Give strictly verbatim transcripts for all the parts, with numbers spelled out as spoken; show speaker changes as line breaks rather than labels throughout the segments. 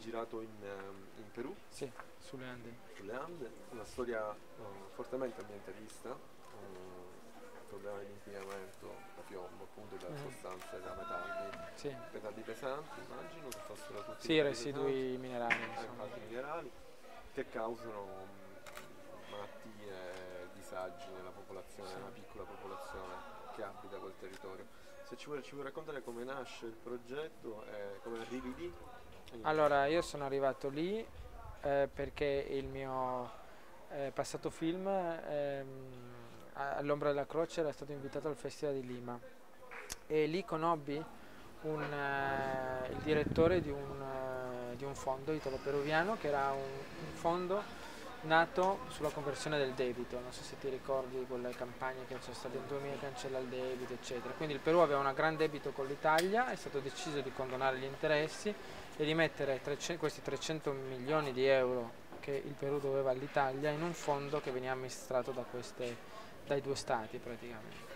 girato in, ehm, in Perù,
Sì, sulle Ande.
sulle Ande, una storia eh, fortemente ambientalista, eh, problema di inquinamento da piombo, appunto da
Mhm.
sostanze, da metalli,
Sì,
metalli pesanti, immagino che fossero tutti
sì,
metalli pesanti,
residui minerali,
eh,
insomma.
altri minerali, che causano mh, malattie, disagi nella popolazione,
Sì.
nella piccola popolazione che abita quel territorio. Se ci vuoi, ci vuoi raccontare come nasce il progetto e come arrivi lì?
Allora, io sono arrivato lì eh, perché il mio eh, passato film, ehm, a- all'Ombra della Croce, era stato invitato al Festival di Lima e lì conobbi un, eh, il direttore di un, eh, di un fondo italo-peruviano che era un, un fondo nato sulla conversione del debito. Non so se ti ricordi quelle campagne che c'è stata in duemila, cancella il debito, eccetera. Quindi il Perù aveva un gran debito con l'Italia, è stato deciso di condonare gli interessi e di mettere trecento questi trecento milioni di euro che il Perù doveva all'Italia in un fondo che veniva amministrato da queste, dai due stati praticamente.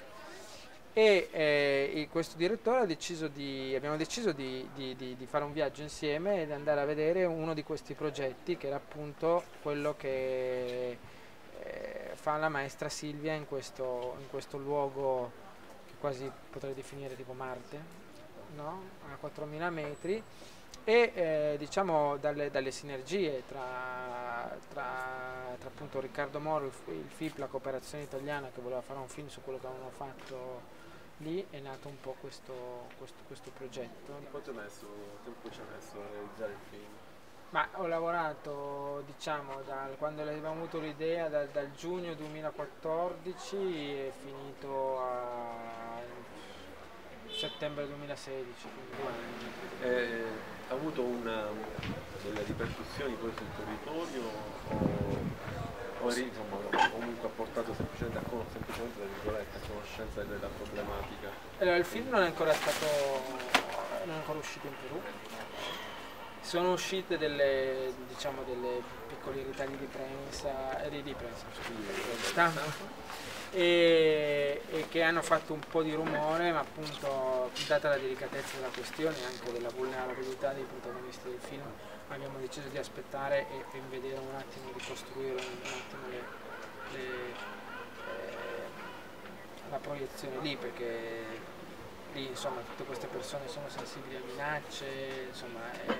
E eh, questo direttore ha deciso di, abbiamo deciso di, di- di- di fare un viaggio insieme ed andare a vedere uno di questi progetti che era appunto quello che eh, fa la maestra Silvia in questo, in questo luogo che quasi potrei definire tipo Marte, no? A quattromila metri e eh, diciamo dalle, dalle sinergie tra, tra- tra appunto Riccardo Moro, il, F- il F I P, la cooperazione italiana che voleva fare un film su quello che avevano fatto lì, è nato un po' questo, questo, questo progetto.
Quanto hai messo, tempo ci hai messo a realizzare il film?
Ma ho lavorato, diciamo, dal, quando abbiamo avuto l'idea, dal, dal giugno duemilaquattordici e finito a settembre duemilasedici, quindi due anni.
Eh, ha avuto una, delle ripercussioni poi sul territorio o, o eri, insomma, o comunque ha portato semplicemente a, con- semplicemente, tra virgolette, a conoscenza della problematica?
Allora, il film non è ancora stato, non è ancora uscito in Perù. Sono uscite delle, diciamo, delle piccoli ritagli di prensa, eh, di, di prensa, scusa, di stampa, e, e che hanno fatto un po' di rumore, ma appunto, data la delicatezza della questione e anche della vulnerabilità dei protagonisti del film, abbiamo deciso di aspettare e, e vedere un attimo, di costruire un, un attimo le, le, eh, la proiezione lì, perché lì insomma tutte queste persone sono sensibili a minacce, insomma è,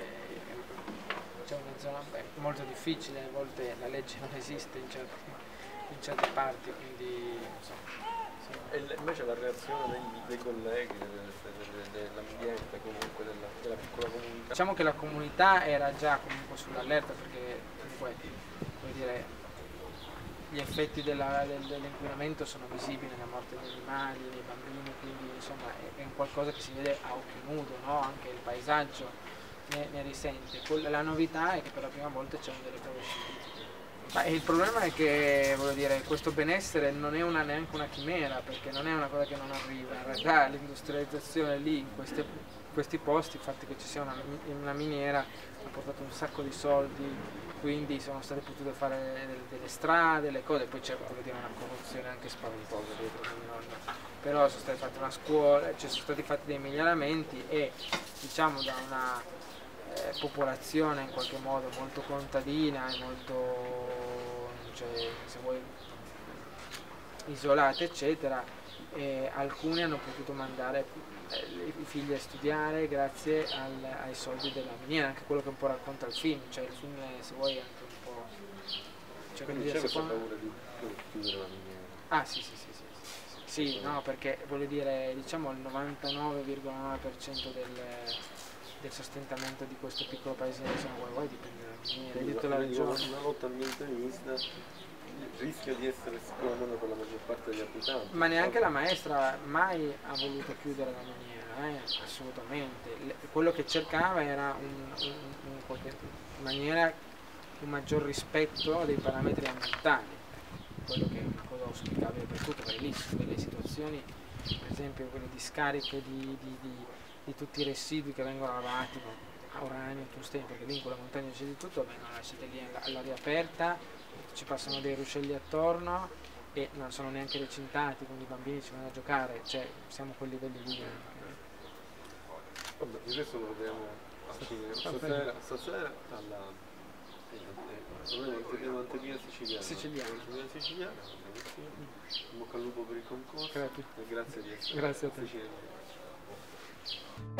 c'è una zona è molto difficile, a volte la legge non esiste in certe, in certe parti, quindi insomma. Sì.
E l- invece la reazione degli- dei colleghi, del- del- del- dell'ambiente, comunque della, della piccola comunità?
Diciamo che la comunità era già comunque sull'allerta perché comunque, come dire, gli effetti della- del- dell'inquinamento sono visibili nella morte degli animali, dei bambini, quindi insomma è, è un qualcosa che si vede a occhio nudo, no? Anche il paesaggio ne, ne risente. Quella- La novità è che per la prima volta c'è un vero e proprio scientifico. Ma il problema è che, voglio dire, questo benessere non è una, neanche una chimera, perché non è una cosa che non arriva. In realtà l'industrializzazione lì, in queste- questi posti, il fatto che ci sia una, una miniera, ha portato un sacco di soldi, quindi sono state potute fare delle, delle strade, le cose, poi c'è, voglio dire, una corruzione anche spaventosa dietro, quindi non- però sono state fatte una scuola, ci sono stati fatti dei miglioramenti e diciamo da una eh, popolazione in qualche modo molto contadina e molto, cioè, se vuoi, isolata eccetera, e alcuni hanno potuto mandare eh, i figli a studiare grazie al- ai soldi della miniera, anche quello che un po' racconta il film, cioè il film è, se vuoi, anche un po', cioè, come
Quindi
dire,
c'è questa
secondo-
paura di chiudere la miniera?
ah sì sì sì sì sì, sì, sì, no, perché voglio dire, diciamo il novantanove virgola nove per cento del, del sostentamento di questo piccolo paese di San Guai dipende dalla miniera, di
Quindi
tutta
una,
la
una,
regione.
una lotta ambientalista rischia di essere scomoda per la maggior parte degli abitanti.
Ma neanche la maestra mai ha voluto chiudere la miniera, eh, assolutamente. Le- quello che cercava era un, un- un- in qualche maniera un maggior rispetto dei parametri ambientali, quello che è una cosa auspicabile per tutto, perché lì ci sono delle situazioni, per esempio quelle discariche di, di- di- di tutti i residui che vengono lavati, ma uranio, tungsteno, perché lì in quella montagna c'è di tutto, vengono lasciate lì all'aria aperta, ci passano dei ruscelli attorno e non sono neanche recintati, quindi i bambini ci vanno a giocare, cioè siamo a quei livelli lì.
Vabbè, il resto lo vedremo Assolutamente. Stasera, stasera alla Anteprima siciliana.
Siciliana.
Anteprima siciliana. In bocca al lupo per il concorso.
Grazie.
E grazie di essere
Grazie a te.
Siciliano.